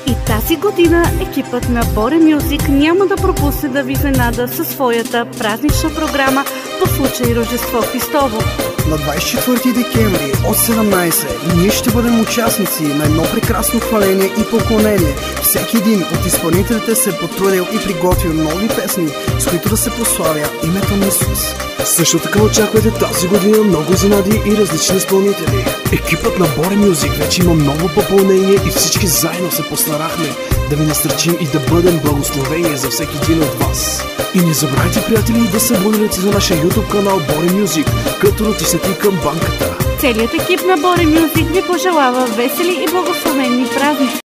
И тази година екипът на Bore Music няма да пропусне да ви изненада със своята празнична програма по случай Рождество Христово. На 24 декември от 17 ние ще бъдем участници на едно прекрасно хваление и поклонение. Всеки един от изпълнителите се е потрудил и приготвил нови песни, с които да се прославя името на Исус. Също така очаквайте тази година много изненади и различни изпълнители. Екипът на Bore Music вече има много попълнение и всички заедно се постарахме да ви насърчим и да бъдем благословение за всеки един от вас. И не забравяйте, приятели, да се абонирате за нашия YouTube канал Bore Music, като натиснете камбанката. Целият екип на Bore Music ви пожелава весели и благословени празници!